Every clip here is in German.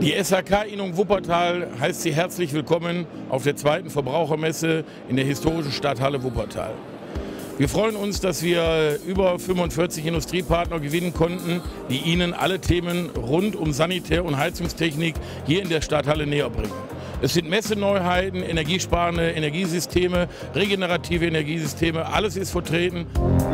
Die SHK Innung Wuppertal heißt Sie herzlich willkommen auf der zweiten Verbrauchermesse in der historischen Stadthalle Wuppertal. Wir freuen uns, dass wir über 45 Industriepartner gewinnen konnten, die Ihnen alle Themen rund um Sanitär- und Heizungstechnik hier in der Stadthalle näher bringen. Es sind Messeneuheiten, energiesparende Energiesysteme, regenerative Energiesysteme, alles ist vertreten.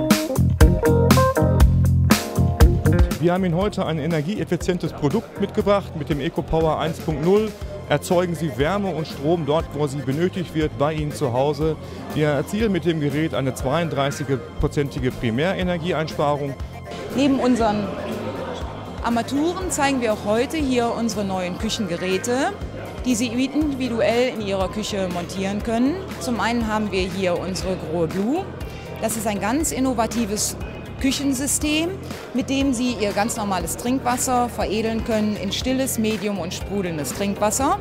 Wir haben Ihnen heute ein energieeffizientes Produkt mitgebracht. Mit dem EcoPower 1.0 erzeugen Sie Wärme und Strom dort, wo sie benötigt wird, bei Ihnen zu Hause. Wir erzielen mit dem Gerät eine 32-prozentige Primärenergieeinsparung. Neben unseren Armaturen zeigen wir auch heute hier unsere neuen Küchengeräte, die Sie individuell in Ihrer Küche montieren können. Zum einen haben wir hier unsere Grohe Blue. Das ist ein ganz innovatives Küchensystem, mit dem Sie Ihr ganz normales Trinkwasser veredeln können in stilles, medium und sprudelndes Trinkwasser.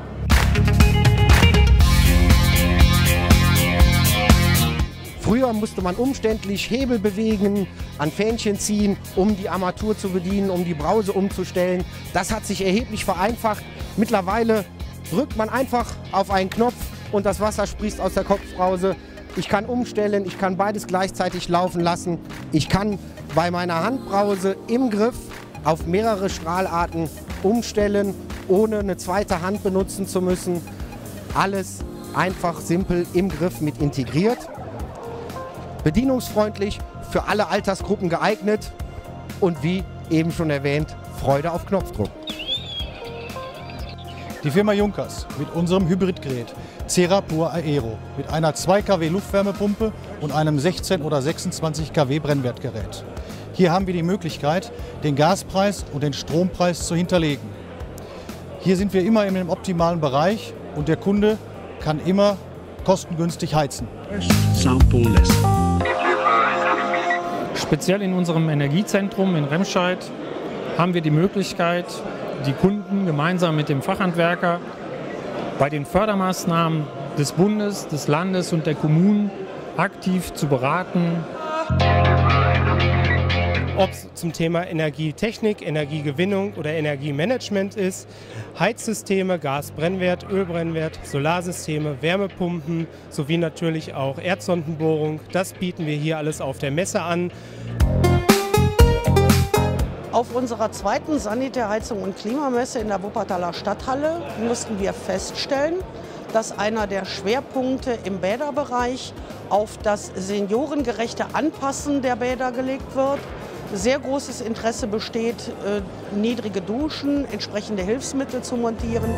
Früher musste man umständlich Hebel bewegen, an Fähnchen ziehen, um die Armatur zu bedienen, um die Brause umzustellen. Das hat sich erheblich vereinfacht. Mittlerweile drückt man einfach auf einen Knopf und das Wasser sprießt aus der Kopfbrause. Ich kann umstellen, ich kann beides gleichzeitig laufen lassen. Ich kann bei meiner Handbrause im Griff auf mehrere Strahlarten umstellen, ohne eine zweite Hand benutzen zu müssen. Alles einfach, simpel im Griff mit integriert. Bedienungsfreundlich, für alle Altersgruppen geeignet und wie eben schon erwähnt, Freude auf Knopfdruck. Die Firma Junkers mit unserem Hybridgerät Cerapur Aero mit einer 2 kW Luftwärmepumpe und einem 16 oder 26 kW Brennwertgerät. Hier haben wir die Möglichkeit, den Gaspreis und den Strompreis zu hinterlegen. Hier sind wir immer in dem optimalen Bereich und der Kunde kann immer kostengünstig heizen. Speziell in unserem Energiezentrum in Remscheid haben wir die Möglichkeit, die Kunden gemeinsam mit dem Fachhandwerker bei den Fördermaßnahmen des Bundes, des Landes und der Kommunen aktiv zu beraten. Ob es zum Thema Energietechnik, Energiegewinnung oder Energiemanagement ist, Heizsysteme, Gasbrennwert, Ölbrennwert, Solarsysteme, Wärmepumpen sowie natürlich auch Erdsondenbohrung. Das bieten wir hier alles auf der Messe an. Auf unserer zweiten Sanitär-, Heizung- und Klimamesse in der Wuppertaler Stadthalle mussten wir feststellen, dass einer der Schwerpunkte im Bäderbereich auf das seniorengerechte Anpassen der Bäder gelegt wird. Sehr großes Interesse besteht, niedrige Duschen, entsprechende Hilfsmittel zu montieren.